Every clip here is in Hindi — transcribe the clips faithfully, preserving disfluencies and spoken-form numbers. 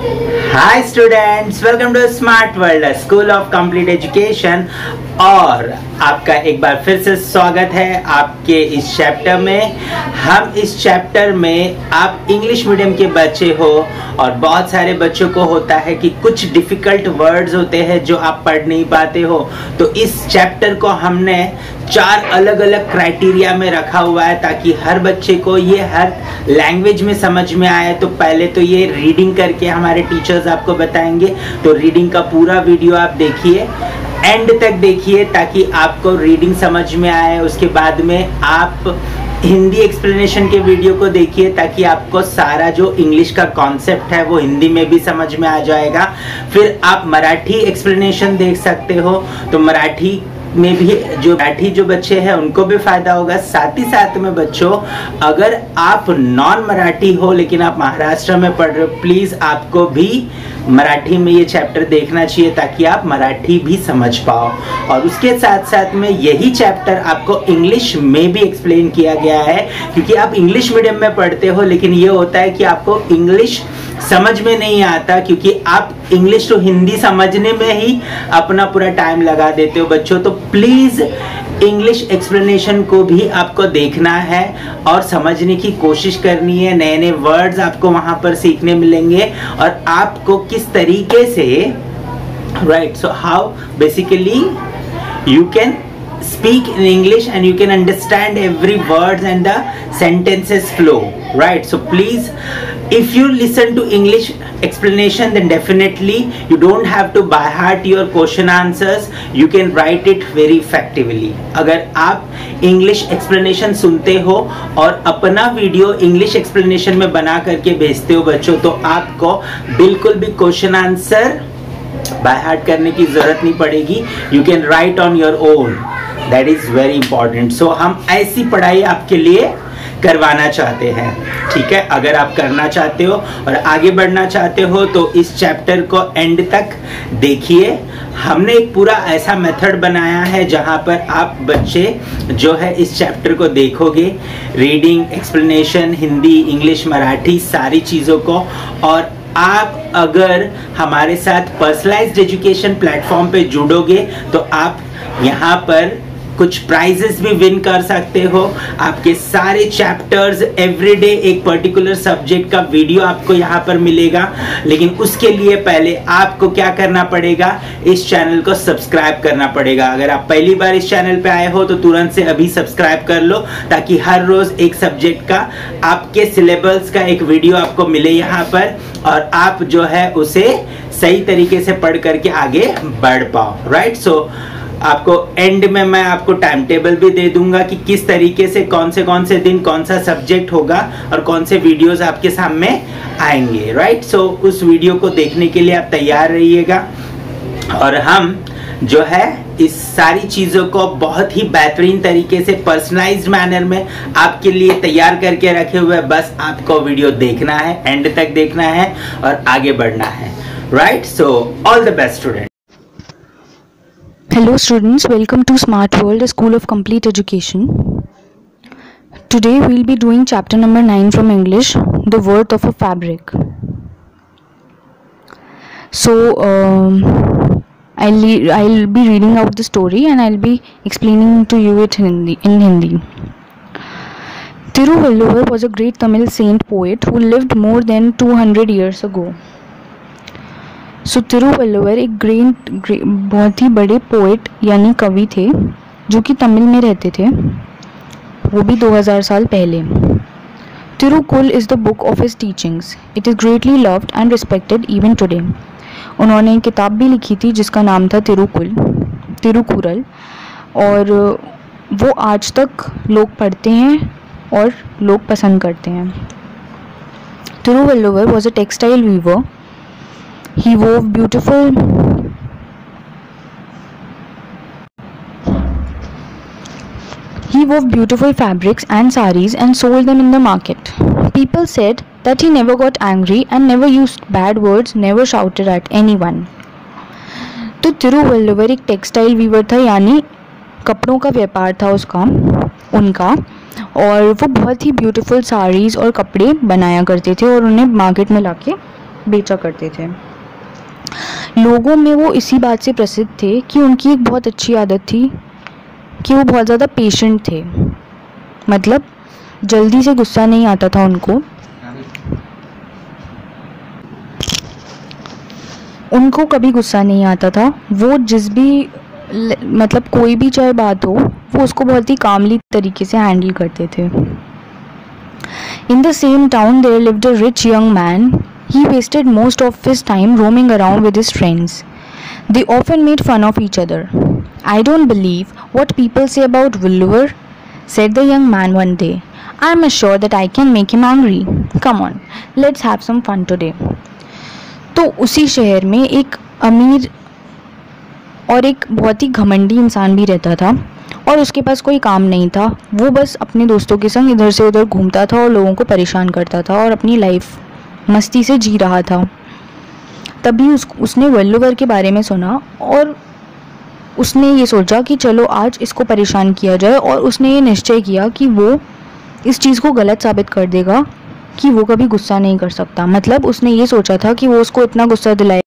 Hi students, welcome to smart world school of complete education. और आपका एक बार फिर से स्वागत है आपके इस चैप्टर में। हम इस चैप्टर में आप इंग्लिश मीडियम के बच्चे हो और बहुत सारे बच्चों को होता है कि कुछ डिफ़िकल्ट वर्ड्स होते हैं जो आप पढ़ नहीं पाते हो, तो इस चैप्टर को हमने चार अलग अलग क्राइटेरिया में रखा हुआ है ताकि हर बच्चे को ये हर लैंग्वेज में समझ में आए। तो पहले तो ये रीडिंग करके हमारे टीचर्स आपको बताएंगे, तो रीडिंग का पूरा वीडियो आप देखिए, एंड तक देखिए ताकि आपको रीडिंग समझ में आए। उसके बाद में आप हिंदी एक्सप्लेनेशन के वीडियो को देखिए ताकि आपको सारा जो इंग्लिश का कॉन्सेप्ट है वो हिंदी में भी समझ में आ जाएगा। फिर आप मराठी एक्सप्लेनेशन देख सकते हो, तो मराठी में भी जो मराठी जो बच्चे हैं उनको भी फायदा होगा। साथ ही साथ में बच्चों, अगर आप नॉन मराठी हो लेकिन आप महाराष्ट्र में पढ़ रहे हो, प्लीज आपको भी मराठी में ये चैप्टर देखना चाहिए ताकि आप मराठी भी समझ पाओ। और उसके साथ साथ में यही चैप्टर आपको इंग्लिश में भी एक्सप्लेन किया गया है, क्योंकि आप इंग्लिश मीडियम में पढ़ते हो लेकिन ये होता है कि आपको इंग्लिश समझ में नहीं आता, क्योंकि आप इंग्लिश तो हिंदी समझने में ही अपना पूरा टाइम लगा देते हो बच्चों। तो प्लीज इंग्लिश एक्सप्लेनेशन को भी आपको देखना है और समझने की कोशिश करनी है। नए नए वर्ड्स आपको वहां पर सीखने मिलेंगे और आपको किस तरीके से, right, so how basically you can speak in English and you can understand every words and the sentences flow, right? So please, if you listen to English explanation, then definitely you don't have to by heart your question answers, you can write it very effectively. अगर आप English explanation सुनते हो और अपना वीडियो English explanation में बना करके भेजते हो बच्चों, तो आपको बिल्कुल भी क्वेश्चन आंसर बाय हार्ट करने की जरूरत नहीं पड़ेगी। You can write on your own, that is very important. So हम ऐसी पढ़ाई आपके लिए करवाना चाहते हैं, ठीक है। अगर आप करना चाहते हो और आगे बढ़ना चाहते हो तो इस चैप्टर को एंड तक देखिए। हमने एक पूरा ऐसा मेथड बनाया है जहां पर आप बच्चे जो है इस चैप्टर को देखोगे, reading, explanation, Hindi, English, Marathi, सारी चीज़ों को। और आप अगर हमारे साथ पर्सनलाइज्ड एजुकेशन प्लेटफॉर्म पे जुड़ोगे तो आप यहाँ पर कुछ प्राइजेस भी विन कर सकते हो। आपके सारे चैप्टर्स एवरीडे एक पर्टिकुलर सब्जेक्ट का वीडियो आपको यहाँ पर मिलेगा, लेकिन उसके लिए पहले आपको क्या करना पड़ेगा, इस चैनल को सब्सक्राइब करना पड़ेगा। अगर आप पहली बार इस चैनल पे आए हो तो तुरंत से अभी सब्सक्राइब कर लो ताकि हर रोज एक सब्जेक्ट का, आपके सिलेबस का एक वीडियो आपको मिले यहाँ पर और आप जो है उसे सही तरीके से पढ़ करके आगे बढ़ पाओ, राइट। सो आपको एंड में मैं आपको टाइम टेबल भी दे दूंगा कि किस तरीके से कौन से कौन से दिन कौन सा सब्जेक्ट होगा और कौन से वीडियोस आपके सामने आएंगे, राइट। सो उस वीडियो को देखने के लिए आप तैयार रहिएगा। और हम जो है इस सारी चीज़ों को बहुत ही बेहतरीन तरीके से पर्सनलाइज्ड मैनर में आपके लिए तैयार करके रखे हुए, बस आपको वीडियो देखना है, एंड तक देखना है और आगे बढ़ना है, right. So all the best student. Hello students, welcome to Smart World, a school of complete education. Today we will be doing chapter number nine from English, the worth of a fabric. So um, I'll, I'll be reading out the story and I'll be explaining to you it in Hindi. In Hindi. Thiruvalluvar was a great Tamil saint poet who lived more than two hundred years ago. So Thiruvalluvar एक ग्रेट बहुत ही बड़े पोएट यानी कवि थे जो कि तमिल में रहते थे, वो भी दो हज़ार साल पहले। Thirukkural is the book of his teachings. It is greatly loved and respected even today. उन्होंने एक किताब भी लिखी थी जिसका नाम था तिरुकुल, तिरुकुरल, और वो आज तक लोग पढ़ते हैं और लोग पसंद करते हैं। Thiruvalluvar was a textile weaver. He wove beautiful He wove beautiful fabrics and saris and sold them in the market. People said that he never got angry and never used bad words, never shouted at anyone. तो तिरुवल्लुवर एक टेक्सटाइल वीवर था, यानी कपड़ों का व्यापार था उसका उनका, और वो बहुत ही ब्यूटीफुल साड़ीज़ और कपड़े बनाया करते थे और उन्हें मार्केट में लाके बेचा करते थे। लोगों में वो इसी बात से प्रसिद्ध थे कि उनकी एक बहुत अच्छी आदत थी कि वो बहुत ज़्यादा पेशेंट थे, मतलब जल्दी से गुस्सा नहीं आता था उनको उनको कभी गुस्सा नहीं आता था। वो जिस भी मतलब कोई भी चाहे बात हो, वो उसको बहुत ही कामली तरीके से हैंडल करते थे। In the same town there lived a rich young man. He wasted most of his time roaming around with his friends. They often made fun of each other. I don't believe what people say about Willower, said the young man one day. I am sure that I can make him angry. Come on, let's have some fun today. तो उसी शहर में एक अमीर और एक बहुत ही घमंडी इंसान भी रहता था और उसके पास कोई काम नहीं था। वो बस अपने दोस्तों के संग इधर से उधर घूमता था और लोगों को परेशान करता था और अपनी लाइफ मस्ती से जी रहा था। तभी उस उसने वेल्लोवर के बारे में सुना और उसने ये सोचा कि चलो आज इसको परेशान किया जाए, और उसने ये निश्चय किया कि वो इस चीज़ को गलत साबित कर देगा कि वो कभी गुस्सा नहीं कर सकता। मतलब उसने ये सोचा था कि वो उसको इतना गुस्सा दिलाए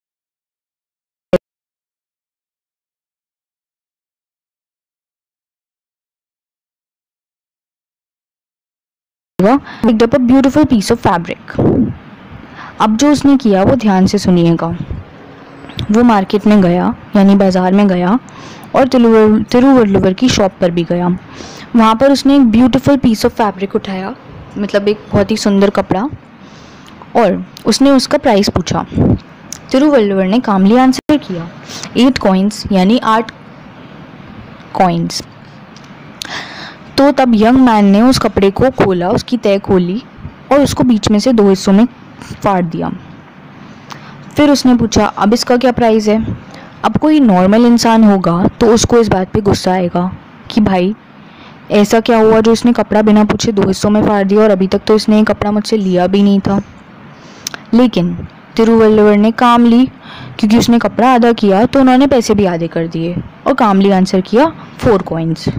picked up a beautiful piece of fabric. अब जो उसने किया वो ध्यान से सुनिएगा। वो मार्केट में गया, यानी बाज़ार में गया, और तिरुवल्लुवर की शॉप पर भी गया। वहाँ पर उसने एक ब्यूटीफुल पीस ऑफ फैब्रिक उठाया, मतलब एक बहुत ही सुंदर कपड़ा, और उसने उसका प्राइस पूछा। तिरुवल्लुवर ने कामली आंसर किया, एट कॉइन्स, यानी आठ कॉइन्स। तो तब यंग मैन ने उस कपड़े को खोला, उसकी तह खोली और उसको बीच में से दो हिस्सों में फाड़ दिया। फिर उसने पूछा, अब इसका क्या प्राइस है? अब कोई नॉर्मल इंसान होगा तो उसको इस बात पे गुस्सा आएगा कि भाई ऐसा क्या हुआ जो इसने कपड़ा बिना पूछे दो हिस्सों में फाड़ दिया, और अभी तक तो इसने ये कपड़ा मुझसे लिया भी नहीं था। लेकिन तिरुवल्लुवर ने कामली, क्योंकि उसने कपड़ा आधा किया तो उन्होंने पैसे भी आधे कर दिए और कामली आंसर किया फोर कॉइन्स।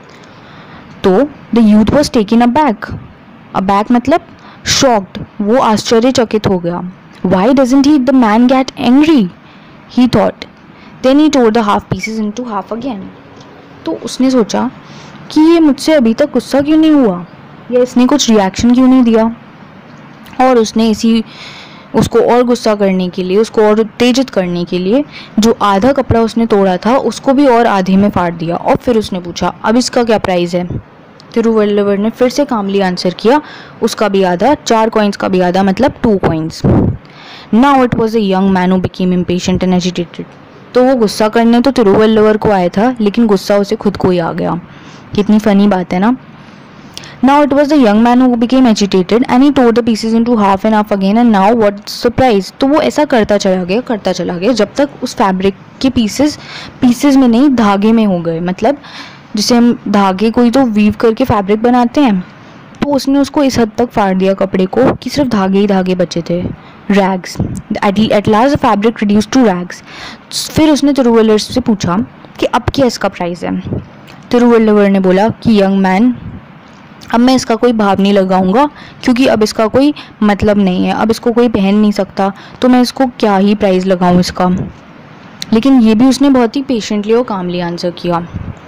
तो the youth was taken aback. Aback मतलब शॉक्ड, वो आश्चर्यचकित हो गया। Why doesn't he the man get angry, he thought. Then he tore the half pieces into half again. तो उसने सोचा कि ये मुझसे अभी तक गुस्सा क्यों नहीं हुआ, या इसने कुछ रिएक्शन क्यों नहीं दिया। और उसने इसी उसको और गुस्सा करने के लिए, उसको और उत्तेजित करने के लिए, जो आधा कपड़ा उसने तोड़ा था उसको भी और आधे में फाड़ दिया। और फिर उसने पूछा, अब इसका क्या प्राइस है? तिरुवल्लुवर ने फिर से कामली आंसर किया, उसका भी आधा, चार कॉइन्स का भी आधा, मतलब two coins. Now it was a young man who became impatient and agitated. तो वो गुस्सा करने तो तिरुवल्लुवर को आया था, लेकिन गुस्सा उसे खुद को ही आ गया। कितनी फनी बात है ना। Now it was the young man who became agitated and he tore the pieces into half and half again, and now what's the price? तो वो ऐसा करता चला गया करता चला गया जब तक उस फैब्रिक के पीसेस पीसेस में नहीं, धागे में हो गए। मतलब जिसे हम धागे कोई तो वीव करके फैब्रिक बनाते हैं, तो उसने उसको इस हद तक फाड़ दिया कपड़े को कि सिर्फ धागे ही धागे बचे थे, rags. At last the fabric reduce to rags. फिर उसने तिरुवल्लुवर से पूछा कि अब क्या इसका प्राइस है? तिरुवल्लुवर ने बोला कि यंग मैन, अब मैं इसका कोई भाव नहीं लगाऊंगा, क्योंकि अब इसका कोई मतलब नहीं है, अब इसको कोई पहन नहीं सकता, तो मैं इसको क्या ही प्राइस लगाऊं इसका। लेकिन ये भी उसने बहुत ही पेशेंटली और कामली आंसर किया।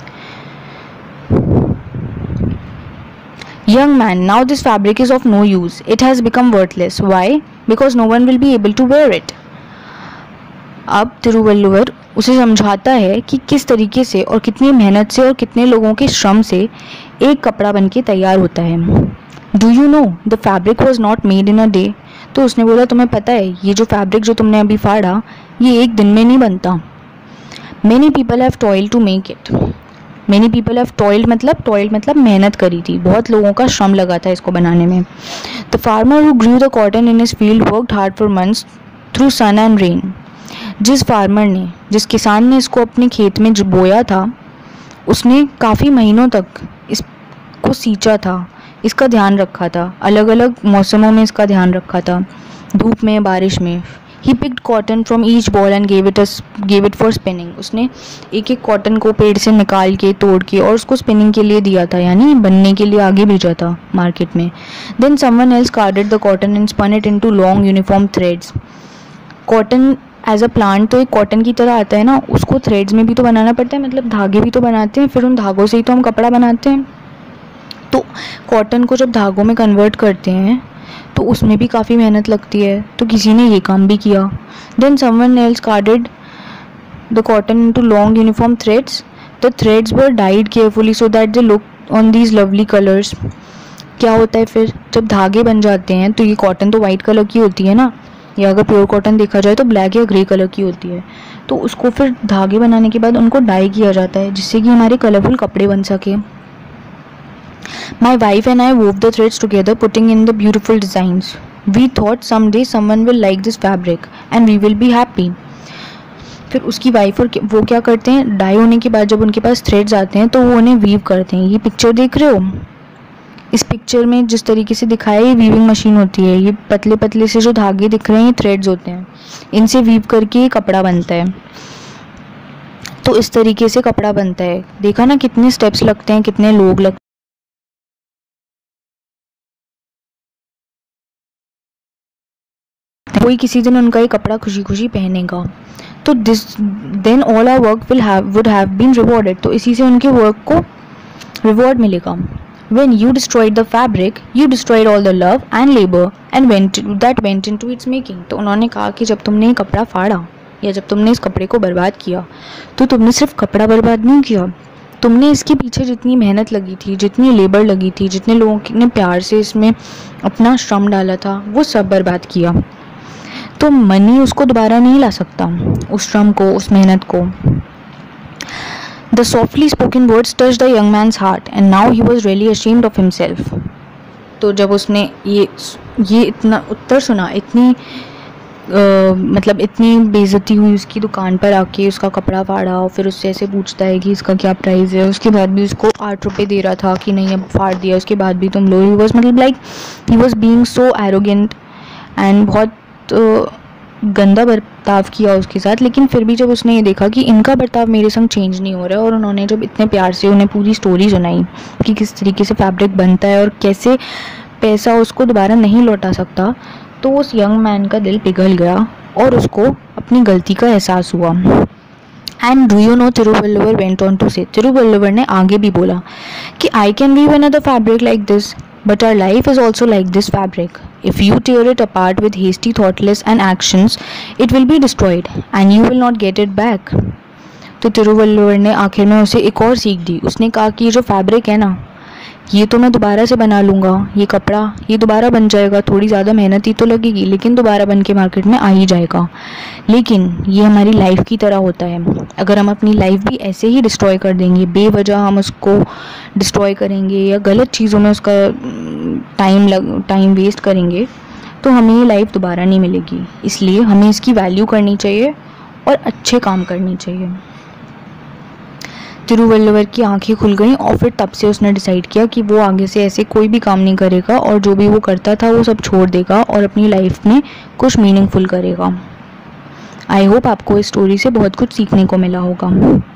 Young man, now this fabric is of no use. It has become worthless. Why? Because no one will be able to wear it. अब तिरुवल्लुवर उसे समझाता है कि किस तरीके से और कितनी मेहनत से और कितने लोगों के श्रम से एक कपड़ा बनके तैयार होता है। Do you know the fabric was not made in a day. तो उसने बोला, तुम्हें पता है ये जो फैब्रिक जो तुमने अभी फाड़ा, ये एक दिन में नहीं बनता। Many people have toil to make it. Many people have toiled मतलब टॉयल्ड मतलब मेहनत करी थी, बहुत लोगों का श्रम लगा था इसको बनाने में। The farmer who grew the cotton in his field worked hard for months through sun and rain. जिस फार्मर ने, जिस किसान ने इसको अपने खेत में जो बोया था, उसने काफ़ी महीनों तक इसको सींचा था, इसका ध्यान रखा था, अलग अलग मौसमों में इसका ध्यान रखा था, धूप में, बारिश में। He picked cotton from each boll and gave it gave it for spinning. उसने एक एक कॉटन को पेड़ से निकाल के तोड़ के और उसको स्पिनिंग के लिए दिया था, यानी बनने के लिए आगे भेजा था मार्केट में. Then someone else carded the cotton and spun it into long uniform threads. Cotton as a plant तो एक कॉटन की तरह आता है ना, उसको थ्रेड्स में भी तो बनाना पड़ता है, मतलब धागे भी तो बनाते हैं, फिर उन धागों से ही तो हम कपड़ा बनाते हैं. तो कॉटन को जब धागों में कन्वर्ट करते हैं तो उसमें भी काफ़ी मेहनत लगती है, तो किसी ने ये काम भी किया. Then someone else carded the cotton into long uniform threads. The threads were dyed carefully so that they look on these lovely colours. क्या होता है फिर, जब धागे बन जाते हैं तो ये कॉटन तो वाइट कलर की होती है ना, या अगर प्योर कॉटन देखा जाए तो ब्लैक या ग्रे कलर की होती है. तो उसको फिर धागे बनाने के बाद उनको डाई किया जाता है जिससे कि हमारे कलरफुल कपड़े बन सके. My wife and I wove the threads together, putting in the beautiful designs. We thought someday someone will like this fabric and we will be happy. फिर उसकी वाइफ और वो क्या करते हैं, डाई होने के बाद जब उनके पास थ्रेड्स आते हैं तो वो उन्हें वीव करते हैं. ये पिक्चर देख रहे हो, इस पिक्चर में जिस तरीके से दिखाया ये वीविंग मशीन होती है. ये पतले पतले से जो धागे दिख रहे हैं ये थ्रेड्स होते हैं, इनसे वीव करके ये कपड़ा बनता है. तो इस तरीके से कपड़ा बनता है. देखा ना कितने स्टेप्स लगते हैं, कितने लोग लगते हैं. कोई किसी दिन उनका ये कपड़ा खुशी खुशी पहनेगा. तो this then all our work will have would have been rewarded. तो इसी से उनके वर्क को रिवॉर्ड मिलेगा. When you destroyed the fabric, you destroyed all the love and labor and went that went into its making. तो उन्होंने कहा कि जब तुमने ये कपड़ा फाड़ा या जब तुमने इस कपड़े को बर्बाद किया तो तुमने सिर्फ कपड़ा बर्बाद नहीं किया, तुमने इसके पीछे जितनी मेहनत लगी थी, जितनी लेबर लगी थी, जितने लोगों ने प्यार से इसमें अपना श्रम डाला था, वो सब बर्बाद किया. तो मनी उसको दोबारा नहीं ला सकता, उस श्रम को, उस मेहनत को. The softly spoken words touched the young man's heart and now he was really ashamed of himself. तो जब उसने ये ये इतना उत्तर सुना, इतनी Uh, मतलब इतनी बेइज्जती हुई उसकी दुकान पर आके, उसका कपड़ा फाड़ा और फिर उससे ऐसे पूछता है कि इसका क्या प्राइस है. उसके बाद भी उसको आठ रुपये दे रहा था कि नहीं अब फाड़ दिया, उसके बाद भी तुम लो. ही वॉज मतलब like he was being so arrogant and बहुत uh, गंदा बर्ताव किया उसके साथ. लेकिन फिर भी जब उसने ये देखा कि इनका बर्ताव मेरे संग चेंज नहीं हो रहा है और उन्होंने जब इतने प्यार से उन्हें पूरी स्टोरी सुनाई कि किस तरीके से फैब्रिक बनता है और कैसे पैसा उसको दोबारा नहीं लौटा सकता, तो उस यंग मैन का दिल पिघल गया और उसको अपनी गलती का एहसास हुआ. And do you know, Thiruvalluvar went on to say, Thiruvalluvar ने आगे भी बोला कि I can weave another fabric like this, but our life is also like this fabric. If you tear it apart with hasty, thoughtless and actions, it will be destroyed and you will not get it back. तो तिरुवल्लुवर ने आखिर में उसे एक और सीख दी. उसने कहा कि ये जो फैब्रिक है ना, ये तो मैं दोबारा से बना लूँगा, ये कपड़ा ये दोबारा बन जाएगा, थोड़ी ज़्यादा मेहनत ही तो लगेगी लेकिन दोबारा बन के मार्केट में आ ही जाएगा. लेकिन ये हमारी लाइफ की तरह होता है. अगर हम अपनी लाइफ भी ऐसे ही डिस्ट्रॉय कर देंगे, बेवजह हम उसको डिस्ट्रॉय करेंगे या गलत चीज़ों में उसका टाइम लग टाइम वेस्ट करेंगे, तो हमें ये लाइफ दोबारा नहीं मिलेगी. इसलिए हमें इसकी वैल्यू करनी चाहिए और अच्छे काम करने चाहिए. तिरुवल्लुवर की आंखें खुल गईं और फिर तब से उसने डिसाइड किया कि वो आगे से ऐसे कोई भी काम नहीं करेगा और जो भी वो करता था वो सब छोड़ देगा और अपनी लाइफ में कुछ मीनिंगफुल करेगा. आई होप आपको इस स्टोरी से बहुत कुछ सीखने को मिला होगा.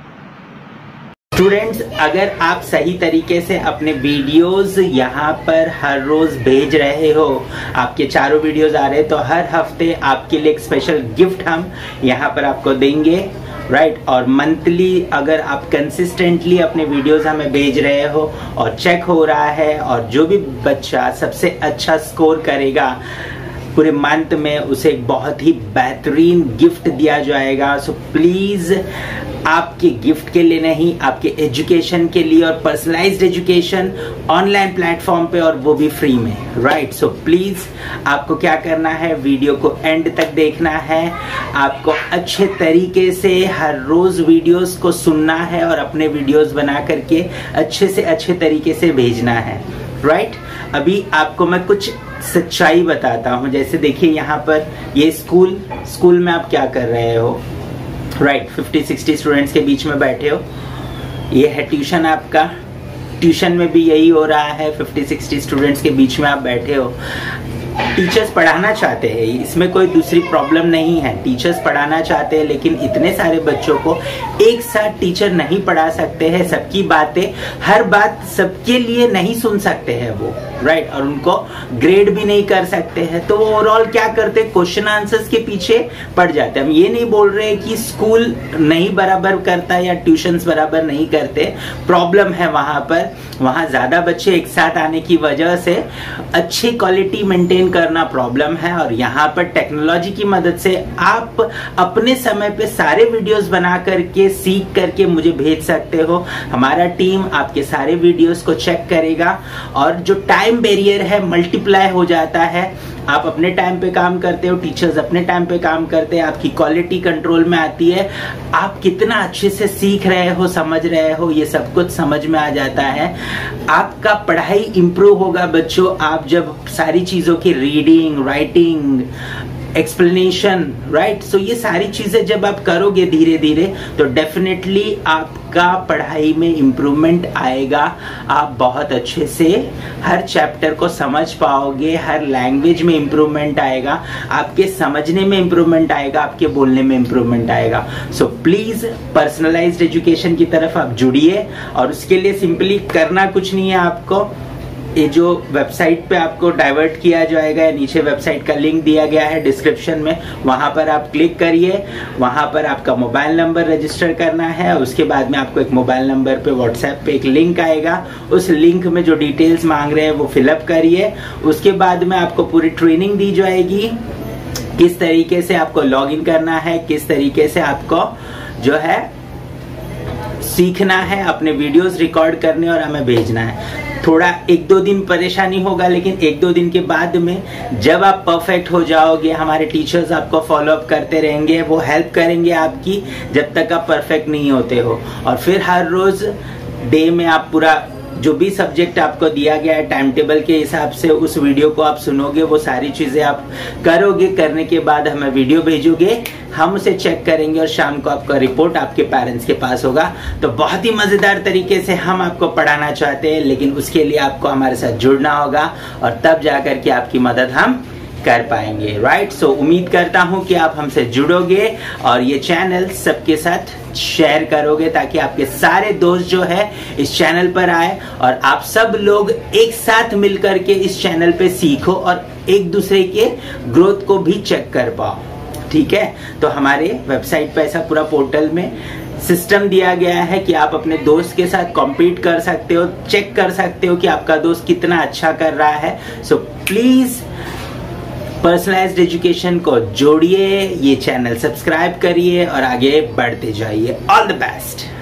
स्टूडेंट्स, अगर आप सही तरीके से अपने वीडियोस यहाँ पर हर रोज भेज रहे हो, आपके चारों वीडियोस आ रहे हैं, तो हर हफ्ते आपके लिए एक स्पेशल गिफ्ट हम यहाँ पर आपको देंगे, राइट right? और मंथली अगर आप कंसिस्टेंटली अपने वीडियोस हमें भेज रहे हो और चेक हो रहा है और जो भी बच्चा सबसे अच्छा स्कोर करेगा पूरे मंथ में, उसे एक बहुत ही बेहतरीन गिफ्ट दिया जाएगा. सो प्लीज आपके गिफ्ट के लिए नहीं, आपके एजुकेशन के लिए, और पर्सनलाइज्ड एजुकेशन ऑनलाइन प्लेटफॉर्म पे, और वो भी फ्री में, राइट. सो प्लीज आपको क्या करना है, वीडियो को एंड तक देखना है. आपको अच्छे तरीके से हर रोज वीडियोस को सुनना है और अपने वीडियोस बना करके अच्छे से अच्छे तरीके से भेजना है, राइट right? अभी आपको मैं कुछ सच्चाई बताता हूँ. जैसे देखिए यहाँ पर ये स्कूल स्कूल में आप क्या कर रहे हो, राइट, फिफ्टी सिक्सटी स्टूडेंट्स के बीच में बैठे हो. ये है ट्यूशन आपका, ट्यूशन में भी यही हो रहा है, फिफ्टी सिक्सटी स्टूडेंट्स के बीच में आप बैठे हो. टीचर्स पढ़ाना चाहते हैं, इसमें कोई दूसरी प्रॉब्लम नहीं है। टीचर्स पढ़ाना चाहते हैं, लेकिन इतने सारे बच्चों को एक साथ टीचर नहीं पढ़ा सकते हैं। सबकी बातें, हर बात सबके लिए नहीं सुन सकते हैं वो, राइट, और उनको ग्रेड भी नहीं कर सकते हैं। तो वो ओवरऑल क्या करते हैं, क्वेश्चन आंसर्स के पीछे पड़ जाते हैं। हम ये नहीं बोल रहे कि स्कूल नहीं बराबर करता या ट्यूशंस बराबर नहीं करते, प्रॉब्लम है वहां पर। वहां ज्यादा बच्चे एक साथ आने की वजह से अच्छी क्वालिटी मेंटेन करना प्रॉब्लम है। और यहाँ पर टेक्नोलॉजी की मदद से आप अपने समय पे सारे वीडियोस बना करके सीख करके मुझे भेज सकते हो। हमारा टीम आपके सारे वीडियोस को चेक करेगा और जो टाइम बैरियर है मल्टीप्लाई हो जाता है। आप अपने टाइम पे काम करते हो, टीचर्स अपने टाइम पे काम करते हैं, आपकी क्वालिटी कंट्रोल में आती है। आप कितना अच्छे से सीख रहे हो, समझ रहे हो, ये सब कुछ समझ में आ जाता है। आपका पढ़ाई इंप्रूव होगा बच्चों, आप जब सारी चीजों की reading, writing, explanation, right, so ये सारी चीजें जब आप करोगे धीरे धीरे तो डेफिनेटली आपका पढ़ाई में इम्प्रूवमेंट आएगा। आप बहुत अच्छे से हर चैप्टर को समझ पाओगे, हर लैंग्वेज में इम्प्रूवमेंट आएगा, आपके समझने में इम्प्रूवमेंट आएगा, आपके बोलने में इम्प्रूवमेंट आएगा। सो प्लीज पर्सनलाइज्ड एजुकेशन की तरफ आप जुड़िए। और उसके लिए सिंपली करना कुछ नहीं है, आपको ये जो वेबसाइट पे आपको डाइवर्ट किया जाएगा, या नीचे वेबसाइट का लिंक दिया गया है डिस्क्रिप्शन में, वहां पर आप क्लिक करिए। वहां पर आपका मोबाइल नंबर रजिस्टर करना है। उसके बाद में आपको एक मोबाइल नंबर पे व्हाट्सएप पे एक लिंक आएगा, उस लिंक में जो डिटेल्स मांग रहे हैं वो फिलअप करिए। उसके बाद में आपको पूरी ट्रेनिंग दी जाएगी, किस तरीके से आपको लॉग इन करना है, किस तरीके से आपको जो है सीखना है, अपने वीडियोस रिकॉर्ड करने और हमें भेजना है। थोड़ा एक दो दिन परेशानी होगा, लेकिन एक दो दिन के बाद में जब आप परफेक्ट हो जाओगे, हमारे टीचर्स आपको फॉलो अप करते रहेंगे, वो हेल्प करेंगे आपकी जब तक आप परफेक्ट नहीं होते हो। और फिर हर रोज डे में आप पूरा जो भी सब्जेक्ट आपको दिया गया है टाइम टेबल के हिसाब से उस वीडियो को आप सुनोगे, वो सारी चीजें आप करोगे। करने के बाद हमें वीडियो भेजोगे, हम उसे चेक करेंगे और शाम को आपका रिपोर्ट आपके पेरेंट्स के पास होगा। तो बहुत ही मजेदार तरीके से हम आपको पढ़ाना चाहते हैं, लेकिन उसके लिए आपको हमारे साथ जुड़ना होगा और तब जाकर के आपकी मदद हम कर पाएंगे, राइट। सो उम्मीद करता हूं कि आप हमसे जुड़ोगे और ये चैनल सबके साथ शेयर करोगे, ताकि आपके सारे दोस्त जो है इस चैनल पर आए और आप सब लोग एक साथ मिलकर के इस चैनल पे सीखो और एक दूसरे के ग्रोथ को भी चेक कर पाओ, ठीक है। तो हमारे वेबसाइट पे ऐसा पूरा पोर्टल में सिस्टम दिया गया है कि आप अपने दोस्त के साथ कॉम्पीट कर सकते हो, चेक कर सकते हो कि आपका दोस्त कितना अच्छा कर रहा है। सो प्लीज पर्सनलाइज्ड एजुकेशन को जोड़िए, ये चैनल सब्सक्राइब करिए और आगे बढ़ते जाइए। All the best.